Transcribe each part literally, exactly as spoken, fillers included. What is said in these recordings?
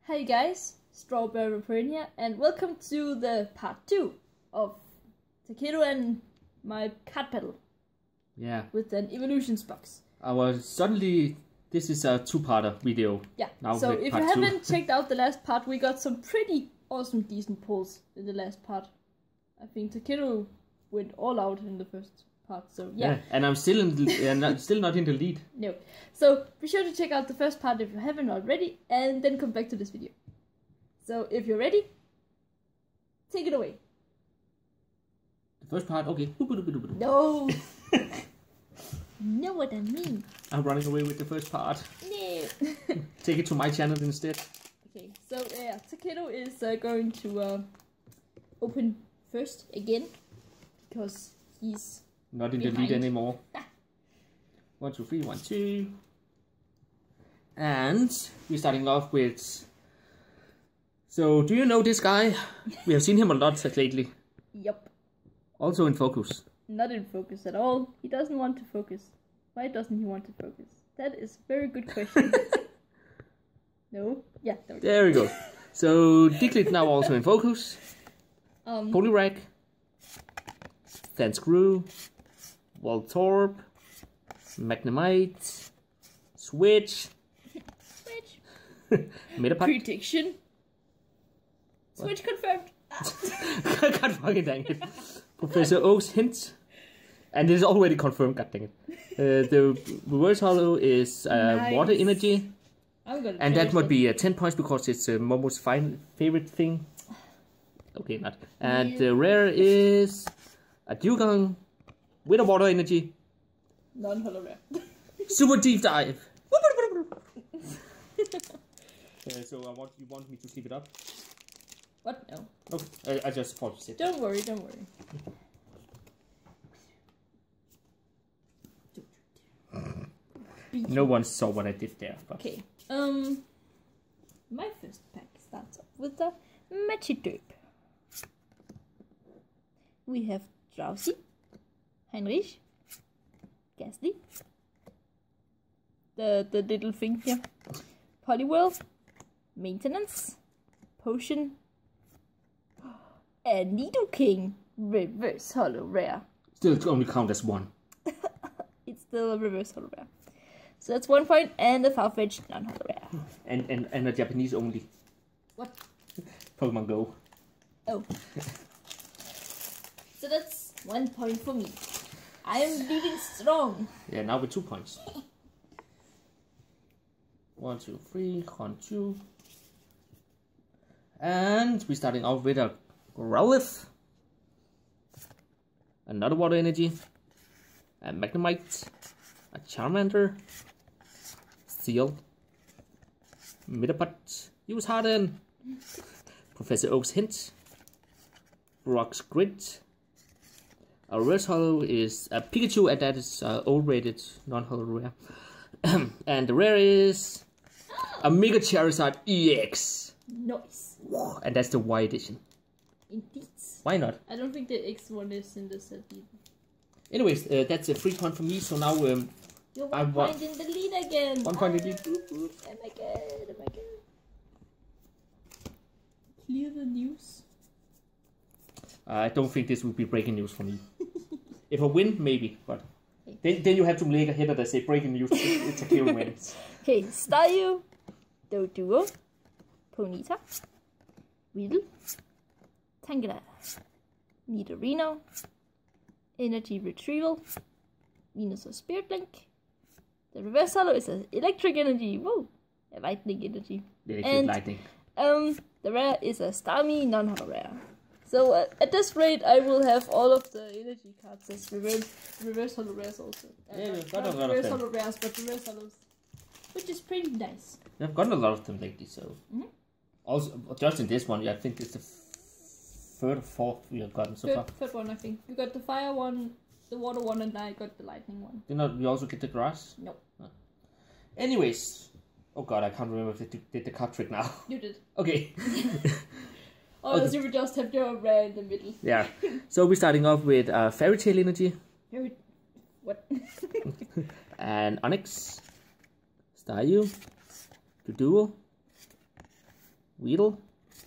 Hey guys, Strawberry Brain here, and welcome to the part two of Takeru and my cat pedal. Yeah. With an evolutions box. Our suddenly this is a two-parter video. Yeah. Now so if you two. haven't checked out the last part, we got some pretty awesome, decent pulls in the last part. I think Takeru went all out in the first part. So yeah. Yeah. And I'm still in, the, uh, not, still not in the lead. No. So be sure to check out the first part if you haven't already, and then come back to this video. So if you're ready, take it away. The first part, okay. No. You know what I mean. I'm running away with the first part. No. Take it to my channel instead. Okay, so yeah, Takeru is uh, going to uh, open first again because he's not in behind. the lead anymore. One, two, three, one, two. And we're starting off with. So, do you know this guy? We have seen him a lot lately. Yep. Also in focus. Not in focus at all. He doesn't want to focus. Why doesn't he want to focus? That is a very good question. No? Yeah, there we go. There we go. So, Diglett now also in focus. Um, Poliwrath. Thanskrew. Voltorb. Magnemite. Switch. Switch. Metapod. Prediction. Switch confirmed. God fucking dang it. Professor Oak's hint. And this is already confirmed, god dang it. Uh, the reverse hollow is uh, Nice. water energy. I'm gonna And that change might be uh, ten points because it's uh, Momo's fine favorite thing. Okay, not. And Yeah. the rare is a Dugong with a water energy. Non-holo rare. Super deep dive. uh, so I want you want me to keep it up? What? No. Okay, I, I just thought you said. Don't worry, don't worry. No one saw what I did there. But. Okay. Um, my first pack starts off with the Magikarp. We have Drowsy, Heinrich, Ghastly, the the little thing here, Poliwhirl, Maintenance, Potion, and Nidoking reverse holo rare. Still only count as one. It's still a reverse holo rare. So that's one point, and the Farfetch'd non-holo rare. And, and, and a Japanese only. What? Pokemon Go. Oh. So that's one point for me. I am leading strong. Yeah, now with two points. One, two, three, one, two. And we're starting out with a Growlithe. Another water energy. A Magnemite. A Charmander. Seal. Metapod. Use Harden. Professor Oak's hint. Brock's grit. A reverse holo is a Pikachu, and that is uh, old-rated non-holo rare. And the rare is a Mega Charizard E X. Nice. And that's the Y edition. Indeed. Why not? I don't think the X one is in the set either. Anyways, uh, that's a free point for me. So now um, You're I one want point in the lead again. one point in the lead. Oh my god, oh my god. Clear the news. I don't think this will be breaking news for me. If I win, maybe, but then then you have to make a header that say breaking news. It's a clear wins. Okay, Staryu, Doduo, Ponyta, Weedle, Tangela, Nidorino, Energy Retrieval, Venusaur Spirit Link. The reverse holo is an electric energy. Whoa! A lightning energy. The And lightning. um, the rare is a Starmie non-holo rare. So uh, at this rate, I will have all of the energy cards as reverse, reverse holo rares also. Uh, Yeah, not- we've got not a lot of reverse them. holo rares, but reverse holos, which is pretty nice. I've gotten a lot of them lately, so. Mhm. Also, just in this one, I think it's the f- third or fourth we have gotten so Third, far. third one, I think. We got the fire one, the water one, and I got the lightning one. Did not we also get the grass? No, Anyways, oh god, I can't remember if they did the card trick now. you did. Okay. Or else you would just have your rare in the middle. Yeah. So we're starting off with uh, Fairy Tail Energy. Very... What? And Onyx. Staryu. Doduo. Weedle,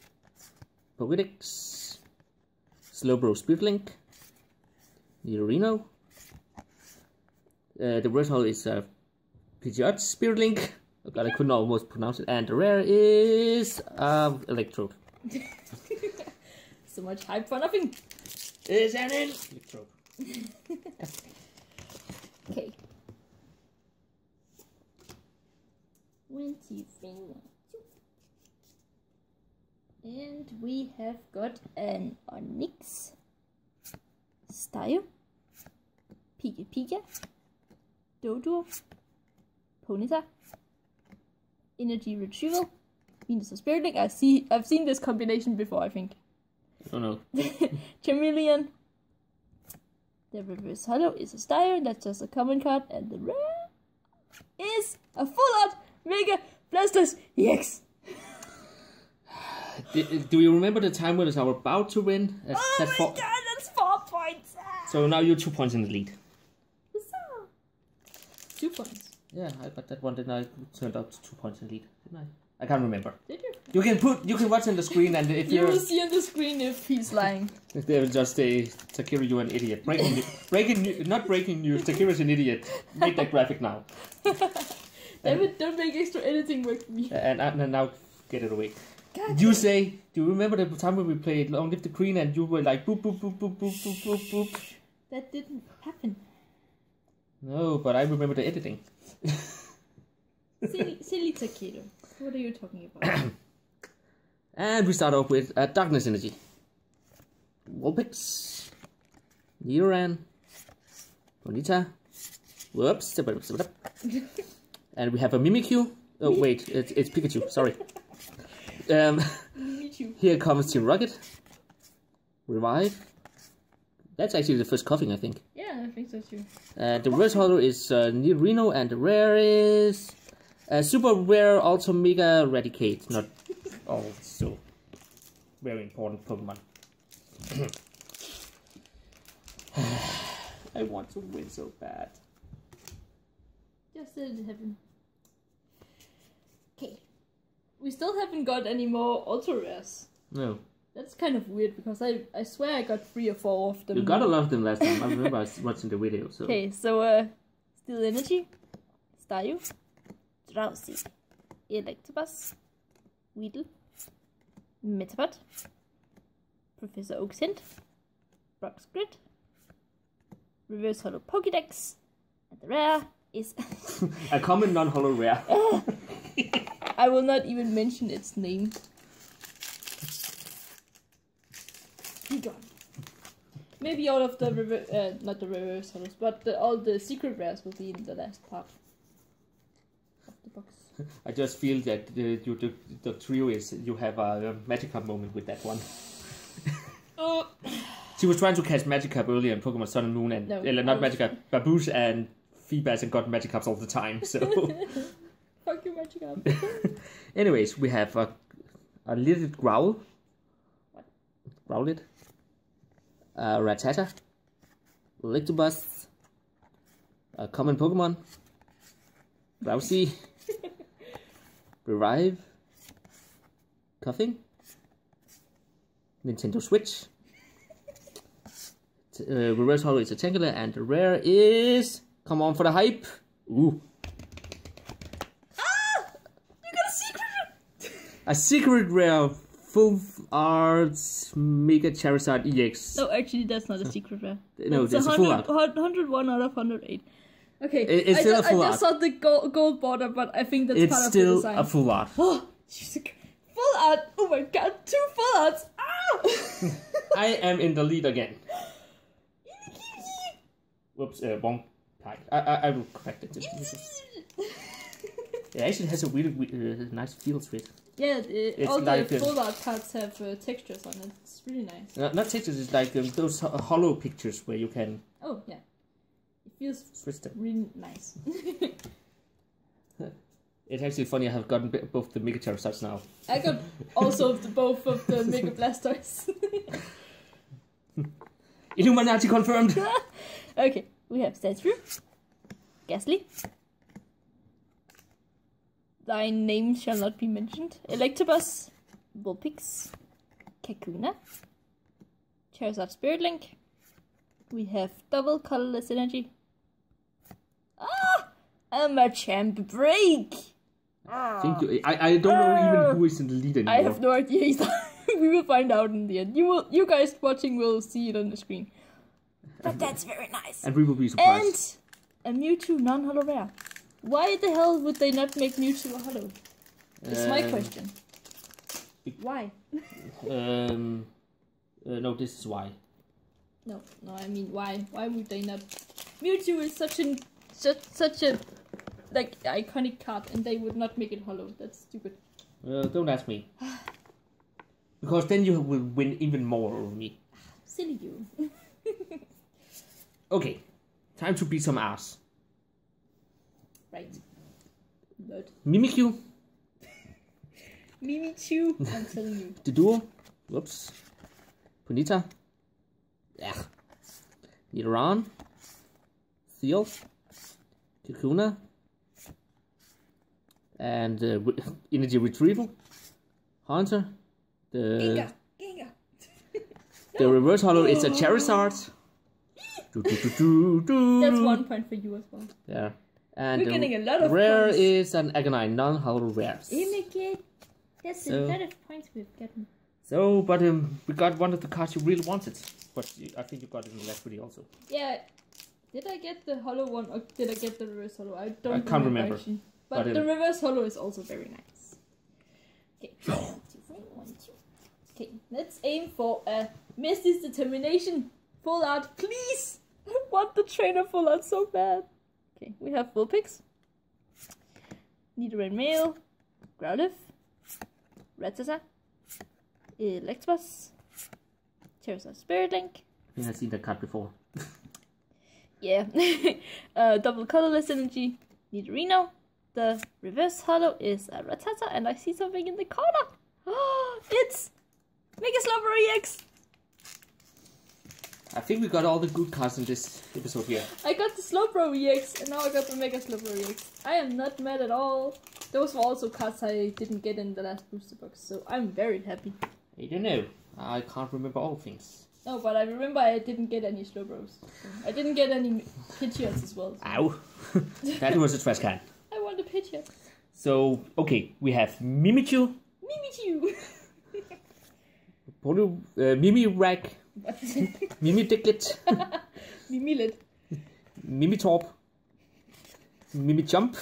Pokedex, Slowbro Spirit Link, Nidorino. Uh, the reverse holo is uh, Pidgeot Spirit Link. Oh god, I couldn't almost pronounce it. And the rare is uh, Electrode. So much hype for nothing. Is an Electrode. Okay. twenty-three. And we have got an Onyx, Style, Pika Pika, Doduo, Ponyta, Energy Retrieval, Venus of Spirit Link. I see. I've seen this combination before, I think. Oh no. Charmeleon. The reverse holo is a Style. That's just a common card, and the rare is a full art Mega Blastoise E X. Do, do you remember the time when I was about to win? At, Oh at my four... god, that's four points! So now you're two points in the lead. Huzzah. Two points. Yeah, I got that one. Then I turned out to two points in the lead, didn't I? I can't remember. Did you? You can put, you can watch on the screen, and if You you're, will see on the screen if he's lying. they will just say, Takeru, you're an idiot. Breaking, new- breaking, new- not breaking news. Takeru's an idiot. Make that graphic now. David, don't make extra editing work for me. And, and now get it away. God You say, do you remember the time when we played Long Live the Queen and you were like boop boop boop boop boop boop boop boop? That didn't happen. No, but I remember the editing. Silly, silly Takeru. What are you talking about? And we start off with uh, Darkness Energy. Vulpix, Nidoran, Ponyta, whoops, and we have a Mimikyu. Oh wait, it's, it's Pikachu, sorry. Um, Me too. here comes Team Rocket. Revive. That's actually the first coughing, I think. Yeah, I think so too. Uh, the reverse holo is uh, Nidorino, and the rare is uh, Super Rare Ultra Mega Eradicate. Not also very important Pokemon. I want to win so bad. Just let it happen. Okay. We still haven't got any more ultra rares. No. That's kind of weird because I, I swear I got three or four of them. You got a lot of them last time. I remember I was watching the video. So. Okay, so uh, Steel Energy, Staryu, Drowsy, Electabuzz, Weedle, Metapod, Professor Oak's Hint, Brock's Grid, Reverse Holo Pokédex, and the rare is a common non-holo rare. I will not even mention its name. Be gone. Maybe all of the rever- uh, not the reverse holos, but the, all the secret rares will be in the last part of the box. I just feel that the, you, the, the trio is you have a, a Magikarp moment with that one. Oh. She was trying to catch Magikarp earlier in Pokemon Sun and Moon, and No, uh, not I was- Magikarp, Baboosh and Feebas, and got Magikarps all the time. So, Fuck you, Magikarp. anyways, we have a, a little Growl, What? Growlithe, uh, Rattata, Electabuzz, a common Pokemon, Drowsy, Revive, Coughing, Nintendo Switch, t- uh, Reverse Holo is a Tangela, and the rare is, come on for the hype, ooh, Ah! You got a secret! a secret rare, full arts Mega Charizard E X. No, actually, that's not a secret rare. No, It's that's a full one art. hundred one out of one hundred eight. Okay, It- it's I, still ju- a full I just art. saw the gold, gold border, but I think that's It's part of the still design. a full art. Oh, Jesus. Full art! Oh my god, two full arts! Ah! I am in the lead again. Whoops, uh, wrong type. I, I, I will correct it. It actually has a really, really uh, nice feel to it. Yeah, the, It's all like the a- full art cards have uh, textures on it. It's really nice. Uh, not textures, it's like um, those ho- hollow pictures where you can Oh, yeah. It feels switch them. really nice. It's actually funny, I have gotten b- both the Mega Charizards now. I got also the, both of the Mega Blastoise. Illuminati confirmed! Okay, we have Sandshrew, Ghastly, Thy name shall not be mentioned, Electabuzz, Vulpix, Kakuna, Charizard Spirit Link. We have double colorless energy. Ah! A Machamp Break! I, think you, I, I don't know even who is in the lead anymore. I have no idea either. We will find out in the end. You will, you guys watching will see it on the screen. But that's very nice. And we will be surprised. And a Mewtwo non-holo rare. Why the hell would they not make Mewtwo a holo? That's um, my question. Why? um, uh, no, this is why. No, no, I mean why? Why would they not? Mewtwo is such an such such a like iconic card, and they would not make it holo. That's stupid. Uh, don't ask me. Because then you will win even more over me. Silly you. Okay, time to beat some ass. Right. Nerd. Mimikyu. Mimikyu, I'm telling you. The duo. Whoops. Ponyta. Yeah. Nidoran. Seal. Kakuna. And uh, re energy retrieval. Hunter. The Gengar. Gengar. The no. reverse holo is a Charizard. do, do, do, do, do. That's one point for you as well. Yeah. And we're getting a lot of rare points. is an Agonite non-holo rares. Imicate. That's so, a lot of points we've gotten. So, but um, we got one of the cards you really wanted. But you, I think you got it in the last video also. Yeah. Did I get the holo one or did I get the reverse holo? I don't I can't remember. remember. But, but the um, reverse holo is also very nice. Okay. One, two, three, one, two. Okay, let's aim for a Misty's Determination full art, please! I want the trainer full art so bad. Okay, we have Vulpix, Nidoran Male, Growlithe, Rattata, Electabuzz, Charizard Spirit Link. I think I've seen that card before. Yeah. uh, double colorless energy, Nidorino. The reverse holo is a Rattata, and I see something in the corner. Oh, it's Mega Slowbro E X. I think we got all the good cards in this episode here. I got the Slowbro E X, and now I got the Mega Slowbro E X. I am not mad at all. Those were also cards I didn't get in the last booster box, so I'm very happy. I don't know. I can't remember all things. No, but I remember I didn't get any Slowbros. So I didn't get any Pidgeots as well. So. Ow! That was a trash can. I want a Pidgeot. So, okay, we have Mimikyu. Mimikyu! Poly, uh, Mimirak. Mimidiglett. Mimilet. Mimitorp. Mimijump.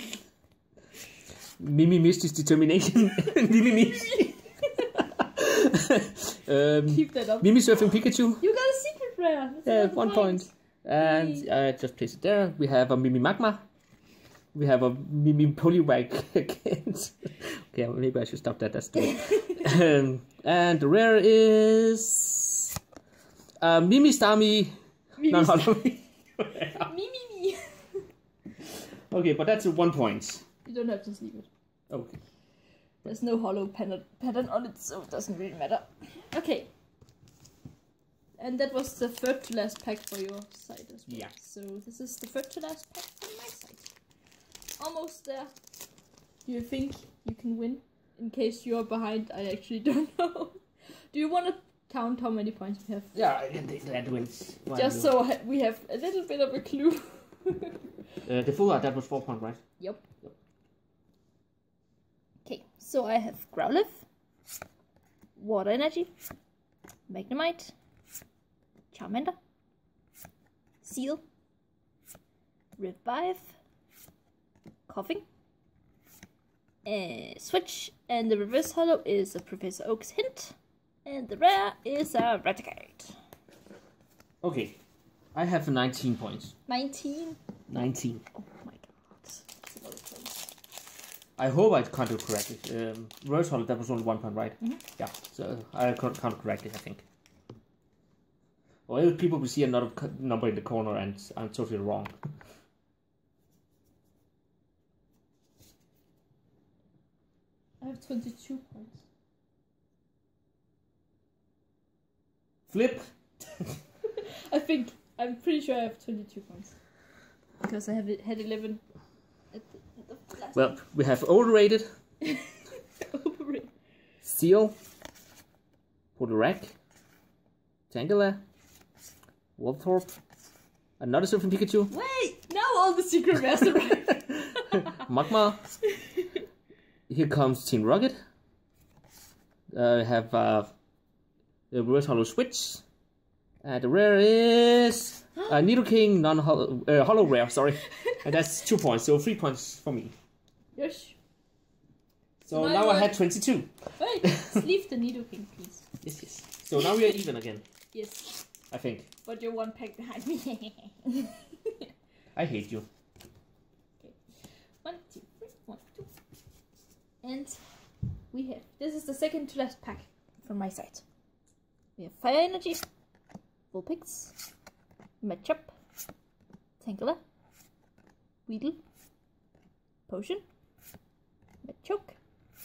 Mimi Misty's Determination. Mimi um, Keep that up. Mimi Surfing Pikachu. You got a secret rare. Yeah, one point. point. And I uh, just place it there. We have a Mimi Magma. We have a Mimi Poliwag again. Okay, maybe I should stop that. That's stupid. um, and the rare is uh, Mimi Starmie. Mimi Starmie. Mimi. Okay, but that's a one point. You don't have to sleep it. Okay. There's no hollow pattern pattern on it, so it doesn't really matter. Okay. And that was the third to last pack for your side as well. Yeah. So this is the third to last pack from my side. Almost there. Do you think you can win? In case you're behind, I actually don't know. Do you want to count how many points we have? Yeah, I can take that wins. Why Just so we have a little bit of a clue. uh, the full art, that was four points, right? Yep. yep. Okay, so I have Growlithe, Water Energy, Magnemite, Charmander, Seal, Revive, Coughing, and Switch, and the reverse holo is a Professor Oak's Hint, and the rare is a Raticate. Okay, I have nineteen points. nineteen? nineteen. Oh my god. That's a lot of points. I hope I counted correctly. Um, reverse holo, that was only one point, right? Mm-hmm. Yeah, so I counted correctly, I think. Or else people will see another number in the corner and I'm totally wrong. I have twenty-two points. Flip! I think, I'm pretty sure I have twenty-two points. Because I have it, had eleven at the, at the last Well, we have overrated. Overrated. Seal, Poliwrath, Tangela, Wolfthorpe, another Surfing Pikachu. Wait! Now all the secret master right. Magmar. Here comes Team Rocket. Uh, we have uh, the Reverse Hollow Switch. And the rare is uh, Nidoking non-hollow uh, hollow rare, sorry. And that's two points, so three points for me. Yes. So now now I want- had twenty-two. Wait, leave the Nidoking, please. Yes, yes. So now we are even again, Yes, I think. but you're one pack behind me. I hate you. Okay. One, two, three, one, two. And we have, this is the second to last pack from my side. We have Fire Energy, Vulpix, Machop, Tangela, Weedle, Potion, Machoke,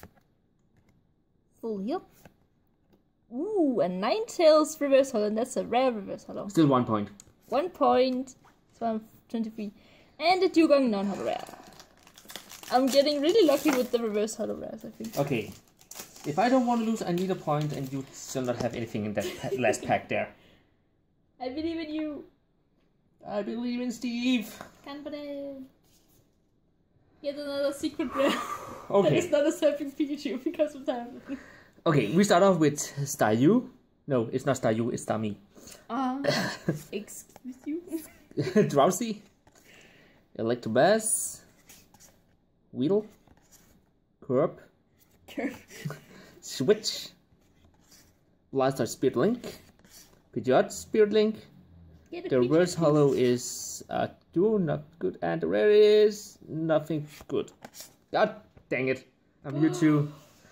Full Heal. Ooh, a Ninetales Reverse Hollow, and that's a rare Reverse Hollow. Still one point. One point, so I'm twenty-three. And a Dugong non-hollow rare. I'm getting really lucky with the Reverse Hollow rares, I think. Okay. If I don't want to lose, I need a point, and you still not have anything in that pa last pack there. I believe in you. I believe in Steve. Confident. Get another secret rare. Okay. It's not a Surfing Pikachu because of that. Okay, we start off with Staryu. No, it's not Staryu, it's Starmie. Ah, uh, excuse you. Drowsy. Electabuzz. Weedle. Curb. Curve. Switch. Blaster Spirit Link. Pidgeot Spirit Link. Get a The Pikachu. Reverse Hollow is uh, duo, not good, and the rare is nothing good. God dang it! I'm Mewtwo.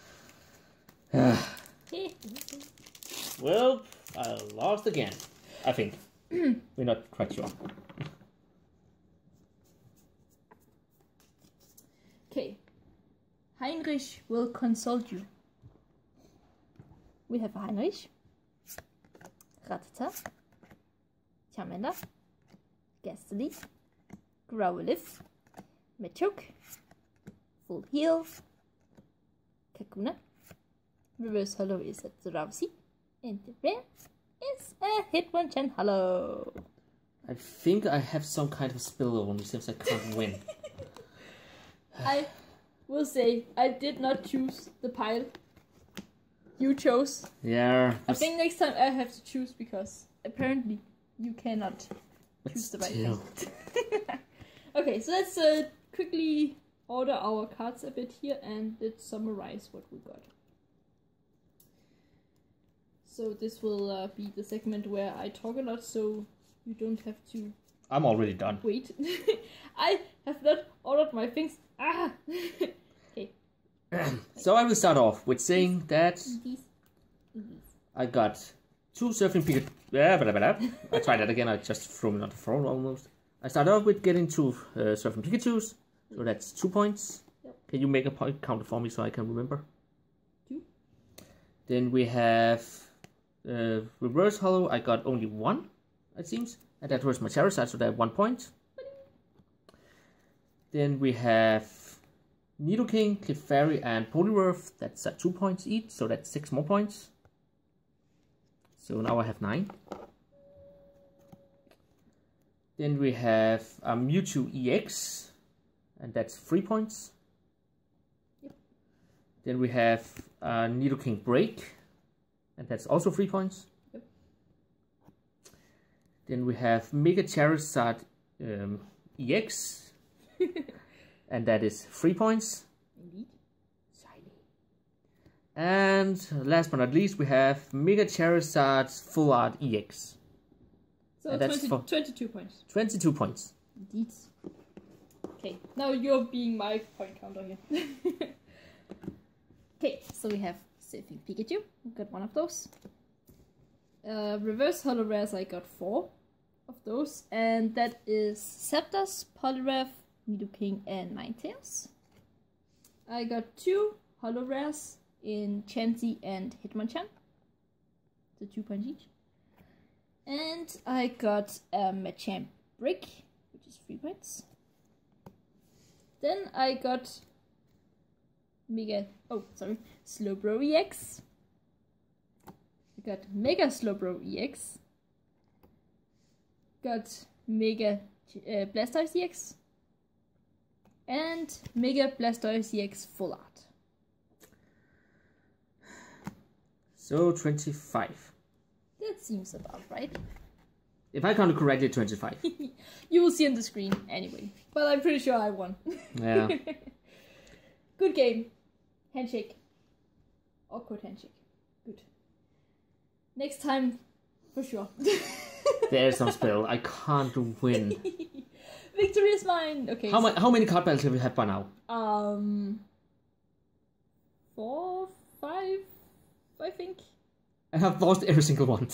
Well, I lost again. I think. We're not quite sure. Okay. Heinrich will consult you. We have a Heinrich, Rattata, Charmander, Gastly, Growlithe, Machoke, Full Heal, Kakuna. Reverse Hollow is a Drowsy, and the rare is a Hitmonchan Hollow. I think I have some kind of spillover on me since I can't win. I will say I did not choose the pile. You chose. Yeah. I think next time I have to choose because apparently you cannot choose the right still. thing. Okay, so let's uh, quickly order our cards a bit here and let's summarize what we got. So this will uh, be the segment where I talk a lot, so you don't have to I'm already done. wait. I have not ordered my things. Ah! Okay. So I will start off with saying that These. These. I got two Surfing Pikachu. Blah, blah, blah, blah. I tried that again. I just threw me on the floor almost. I started off with getting two uh, Surfing Pikachus. So that's two points. Yep. Can you make a point counter for me so I can remember? Two. Then we have uh, Reverse Hollow. I got only one, it seems. And that was my Charizard, so that one point. Then we have Nidoking, Clefairy, and Poliwrath. That's uh, two points each, so that's six more points. So now I have nine. Then we have a Mewtwo E X, and that's three points. Yep. Then we have a Nidoking Break, and that's also three points. Yep. Then we have Mega Charizard um, E X, and that is three points. Indeed. Shiny. And last but not least, we have Mega Charizard Full Art E X. So And that's twenty, for- twenty-two points. twenty-two points. Indeed. Okay, now you're being my point counter here. Okay, so we have Surfing Pikachu. We got one of those. Uh, reverse Hollow Rares, I got four of those. And that is Zapdos, Poliwrath, Nidoking, and Ninetales. I got two Hollow Rares in Chansey and Hitmonchan. So two points each. And I got a Machamp Brick, which is three points. Then I got Mega, oh, sorry, Slowbro E X. We got Mega Slowbro E X. Got Mega uh, Blastoise E X. And Mega Blastoise E X Full Art. So twenty-five. That seems about right. If I counted correctly, twenty-five. You will see on the screen anyway. But I'm pretty sure I won. Yeah. Good game. Handshake. Awkward handshake. Good. Next time, for sure. There's no spell. I can't win. Victory is mine. Okay. How, so, ma- how many card battles have we had by now? Um, four, five, I think. I have lost every single one.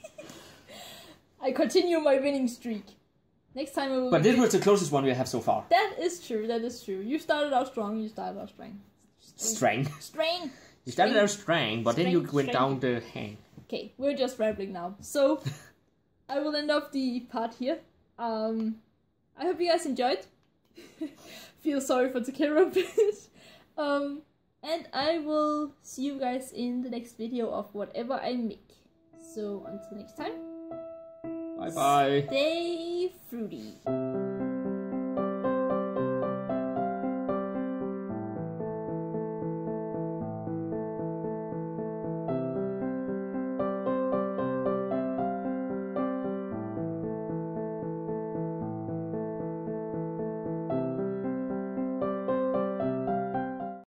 I continue my winning streak. Next time I will. But this was the closest one we have so far. That is true. That is true. You started out strong. You started out strong. Strang. Strang. You started out strang, but then you Strang, went strang. down the hang. Okay, we're just rambling now. So, I will end off the part here. Um, I hope you guys enjoyed. Feel sorry for Takira a bit. Um, and I will see you guys in the next video of whatever I make. So, until next time. Bye bye. Stay fruity.